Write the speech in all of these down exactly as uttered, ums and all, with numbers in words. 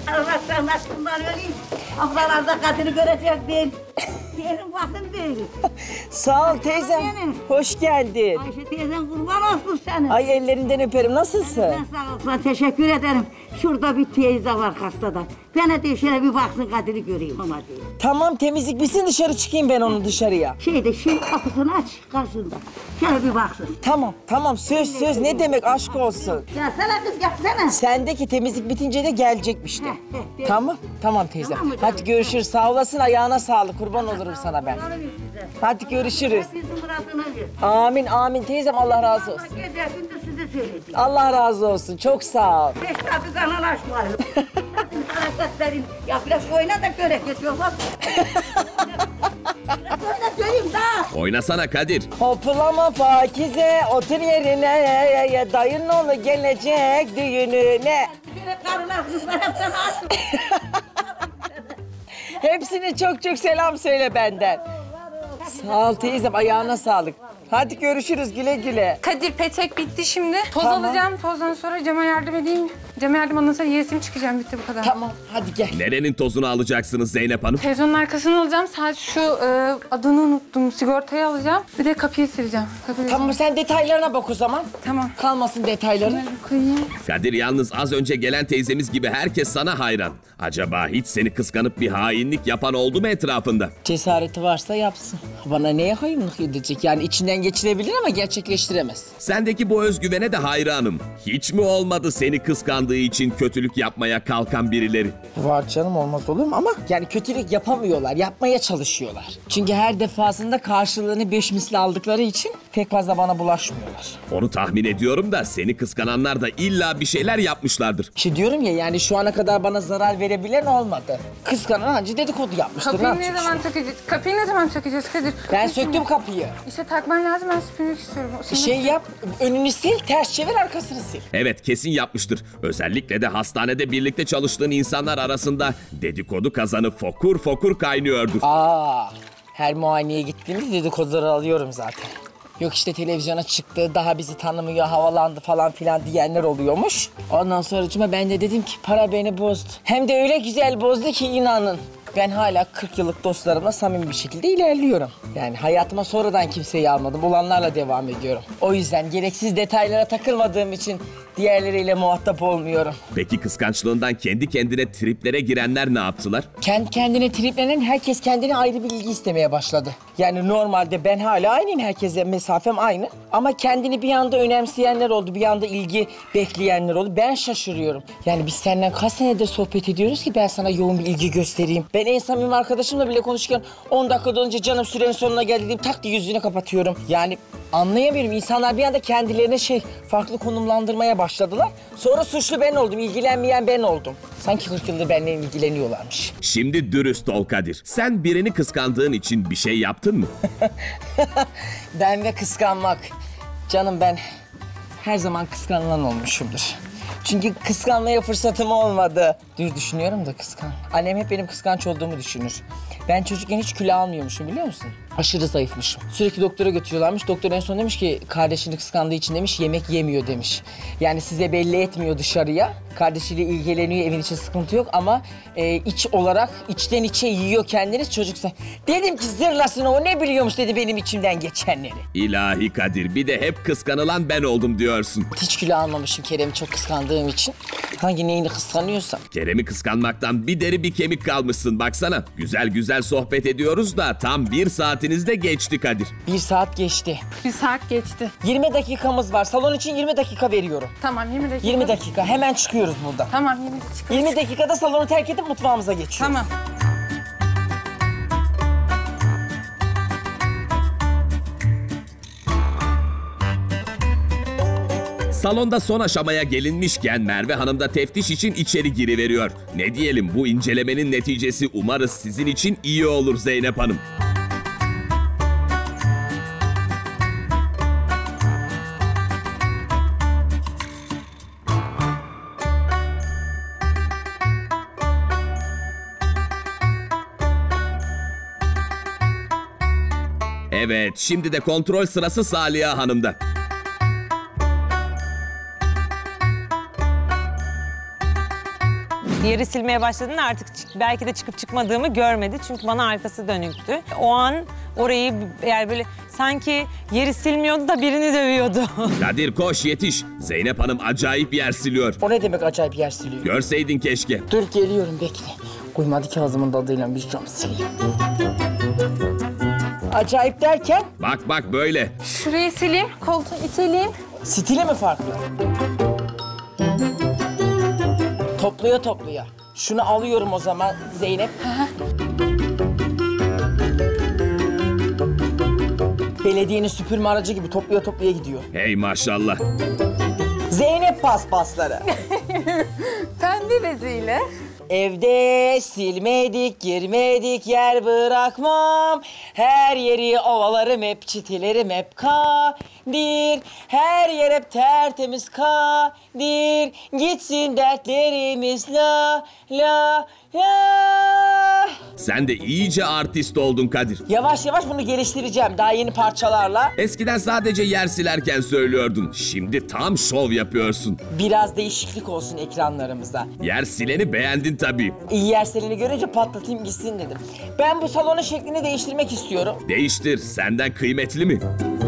Allah sen aşkından öleyim. Ablalarda kadını görecek değil. Benim vaktim değil. Sağ ol teyzem. Benim. Hoş geldin. Ayşe teyzen kurban olsun senin. Ay ellerinden öperim. Nasılsın? Ben sağ olsun, teşekkür ederim. Şurada bir teyze var hastada. Bana de şöyle bir baksın kadını göreyim ama diye. Tamam temizlik bitsin dışarı çıkayım ben onu dışarıya. Şeyde şey kapısını aç karşında. Şöyle bir baksın. Tamam tamam söz söz ne demek aşk olsun. Gelsene kız gelsene. Sendeki temizlik bitince de gelecekmiş de. Heh, heh, Tamam tamam teyze. Tamam mı canım? Hadi görüşürüz sağ olasın ayağına sağlık kurban olurum sana ben. Hadi görüşürüz. Hepinizin muradını ver. Amin amin teyzem Allah razı olsun. Gece gündüz size söyleyeceğim. Allah razı olsun çok sağ ol. Beş tabi kanal aşk var. Hareketlerin. Ya biraz oyna da görek geçiyor bak. Biraz oyna göreyim daha. Oynasana Kadir. Hoplama Pakize otur yerine dayın oğlu gelecek düğününe. Şöyle karılar kızlar hep sana aşk. Hepsine çok çok selam söyle benden. Sağ ol teyzem ayağına sağlık. Hadi görüşürüz güle güle. Kadir petek bitti şimdi. Toz Tamam. alacağım. Tozdan sonra Cem'e yardım edeyim. Cem'e yardım ondan sonra yesim çıkacağım. Bitti bu kadar. Tamam hadi gel. Nerenin tozunu alacaksınız Zeynep Hanım? Televizyonun arkasını alacağım. Sadece şu e, adını unuttum. Sigortayı alacağım. Bir de kapıyı sileceğim. Kapıyı Tamam sen detaylarına bak o zaman. Tamam. Kalmasın detayları. Bunları koyayım. Kadir yalnız az önce gelen teyzemiz gibi herkes sana hayran. Acaba hiç seni kıskanıp bir hainlik yapan oldu mu etrafında? Cesareti varsa yapsın. Bana neye hayırlık edecek? Yani içinden geçirebilir ama gerçekleştiremez. Sendeki bu özgüvene de hayranım. Hiç mi olmadı seni kıskandığı için kötülük yapmaya kalkan birileri? Var canım olmaz olur mu ama yani kötülük yapamıyorlar, yapmaya çalışıyorlar. Çünkü her defasında karşılığını beş misli aldıkları için pek fazla bana bulaşmıyorlar. Onu tahmin ediyorum da seni kıskananlar da illa bir şeyler yapmışlardır. İşte diyorum ya yani şu ana kadar bana zarar verebilen olmadı. Kıskanan anca dedikodu yapmıştır. Kapıyı Ne ne yapacak zaman şimdi? takacağız? Kapıyı ne zaman takacağız Kadir? Ben Kapıyı söktüm kapıyı. İşte takman lazım. Ben süpürmek istiyorum. O Şey yap, önünü sil, ters çevir, arkasını sil. Evet kesin yapmıştır. Özellikle de hastanede birlikte çalıştığın insanlar arasında dedikodu kazanı fokur fokur kaynıyordur. Aa, her muayeneye gittiğimde dedikoduları alıyorum zaten. Yok işte televizyona çıktı, daha bizi tanımıyor, havalandı falan filan diyenler oluyormuş. Ondan sonracıma ben de dedim ki para beni bozdu. Hem de öyle güzel bozdu ki inanın. Ben hala kırk yıllık dostlarımla samimi bir şekilde ilerliyorum. Yani hayatıma sonradan kimseyi almadım, olanlarla devam ediyorum. O yüzden gereksiz detaylara takılmadığım için diğerleriyle muhatap olmuyorum. Peki kıskançlığından kendi kendine triplere girenler ne yaptılar? Kendi kendine triplenen herkes kendine ayrı bir ilgi istemeye başladı. Yani normalde ben hala aynıyım, herkese mesafem aynı. Ama kendini bir anda önemseyenler oldu, bir anda ilgi bekleyenler oldu. Ben şaşırıyorum. Yani biz seninle kaç senedir sohbet ediyoruz ki ben sana yoğun bir ilgi göstereyim. Ben en samimi arkadaşımla bile konuşurken on dakika önce canım sürenin sonuna geldi dediğim tak diye yüzünü kapatıyorum. Yani anlayamıyorum. İnsanlar bir anda kendilerine şey farklı konumlandırmaya başladılar. Sonra suçlu ben oldum, ilgilenmeyen ben oldum. Sanki kırk yıldır benimle ilgileniyorlarmış. Şimdi dürüst ol Kadir. Sen birini kıskandığın için bir şey yaptın mı? Ben ve kıskanmak. Canım ben her zaman kıskanılan olmuşumdur. Çünkü kıskanmaya fırsatım olmadı. Dur düşünüyorum da kıskan. Annem hep benim kıskanç olduğumu düşünür. Ben çocukken hiç kilo almıyormuşum biliyor musun? Aşırı zayıfmışım. Sürekli doktora götürüyorlarmış. Doktor en son demiş ki kardeşini kıskandığı için demiş yemek yemiyor demiş. Yani size belli etmiyor dışarıya. Kardeşiyle ilgileniyor, evin için sıkıntı yok ama e, iç olarak içten içe yiyor kendini çocuksa. Dedim ki zırlasın o ne biliyormuş dedi benim içimden geçenleri. İlahi Kadir bir de hep kıskanılan ben oldum diyorsun. Hiç kilo almamışım Kerem'i çok kıskandığım için. Hangi neyini kıskanıyorsam. Kerem'i kıskanmaktan bir deri bir kemik kalmışsın baksana. Güzel güzel sohbet ediyoruz da tam bir saatiniz de geçti Kadir. Bir saat geçti. Bir saat geçti. yirmi dakikamız var. Salon için yirmi dakika veriyorum. Tamam yirmi dakika. yirmi dakika. Hemen çıkıyoruz buradan. Tamam yirmi dakika. yirmi dakikada salonu terk edip mutfağımıza geçiyoruz. Tamam. Salonda son aşamaya gelinmişken Merve Hanım da teftiş için içeri giriveriyor. Ne diyelim bu incelemenin neticesi umarız sizin için iyi olur Zeynep Hanım. Evet, şimdi de kontrol sırası Saliha Hanım'da. Yeri silmeye başladığında artık çık- belki de çıkıp çıkmadığımı görmedi. Çünkü bana arkası dönüktü. O an orayı yani böyle sanki yeri silmiyordu da birini dövüyordu. Kadir koş yetiş. Zeynep Hanım acayip yer siliyor. O ne demek acayip yer siliyor? Görseydin keşke. Dur geliyorum bekle. Uymadı ki ağzımın tadıyla bir cam sileyim. Acayip derken Bak bak böyle. Şurayı sileyim, koltuğu iteleyeyim. stili mi farklı? Topluya topluya. Şunu alıyorum o zaman Zeynep. Belediyenin süpürme aracı gibi topluya topluya gidiyor. Hey maşallah. Zeynep paspasları. Pembe beziyle. Evde silmedik, girmedik, yer bırakmam. Her yeri ovalarım hep, çitilerim hep kadir. Her yer hep tertemiz kadir. Gitsin dertlerimiz la la la. Sen de iyice artist oldun Kadir. Yavaş yavaş bunu geliştireceğim daha yeni parçalarla. Eskiden sadece yer silerken söylüyordun. Şimdi tam şov yapıyorsun. Biraz değişiklik olsun ekranlarımızda. Yer sileni beğendin tabii. İyi yer selini görünce patlatayım gitsin dedim. Ben bu salonun şeklini değiştirmek istiyorum. Değiştir. Senden kıymetli mi?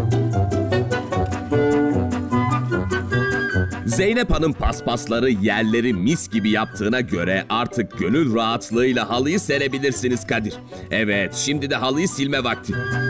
Zeynep Hanım paspasları yerleri mis gibi yaptığına göre artık gönül rahatlığıyla halıyı serebilirsiniz Kadir. Evet, şimdi de halıyı silme vakti.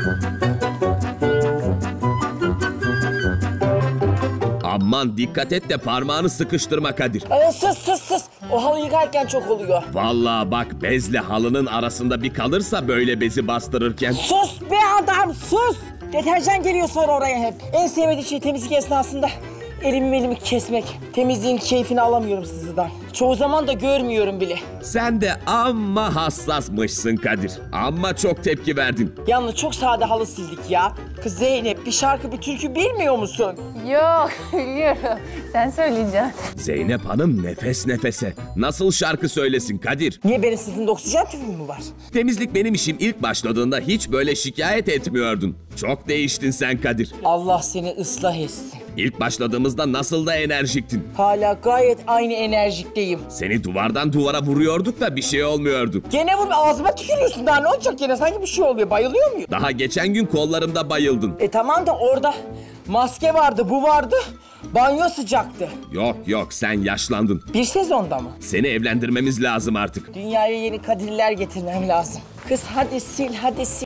Aman dikkat et de parmağını sıkıştırma Kadir. Ee, sus sus sus. O halı yıkarken çok oluyor. Vallahi bak bezle halının arasında bir kalırsa böyle bezi bastırırken. Sus be adam sus. Deterjan geliyor sonra oraya hep. En sevmediğim şey temizlik esnasında elimi elimi kesmek. Temizliğin keyfini alamıyorum sızıdan. Çoğu zaman da görmüyorum bile. Sen de amma hassasmışsın Kadir. Amma çok tepki verdin. Yalnız çok sade halı sildik ya. Kız Zeynep bir şarkı bir türkü bilmiyor musun? Yok, biliyorum. Sen söyleyeceksin. Zeynep Hanım nefes nefese. Nasıl şarkı söylesin Kadir? Niye benim sızımda oksijen tüpüm mü var? Temizlik benim işim ilk başladığında hiç böyle şikayet etmiyordun. Çok değiştin sen Kadir. Allah seni ıslah etsin. İlk başladığımızda nasıl da enerjiktin. Hala gayet aynı enerjikteyim. Seni duvardan duvara vuruyorduk da bir şey olmuyordu. Gene vur ağzıma tükürüyorsun daha ne olacak gene sanki bir şey oluyor bayılıyor muyum? Daha geçen gün kollarımda bayıldın. E tamam da orada maske vardı bu vardı banyo sıcaktı. Yok yok sen yaşlandın. Bir sezonda mı? Seni evlendirmemiz lazım artık. Dünyaya yeni kadirler getirmem lazım. Kız hadi sil hadi sil.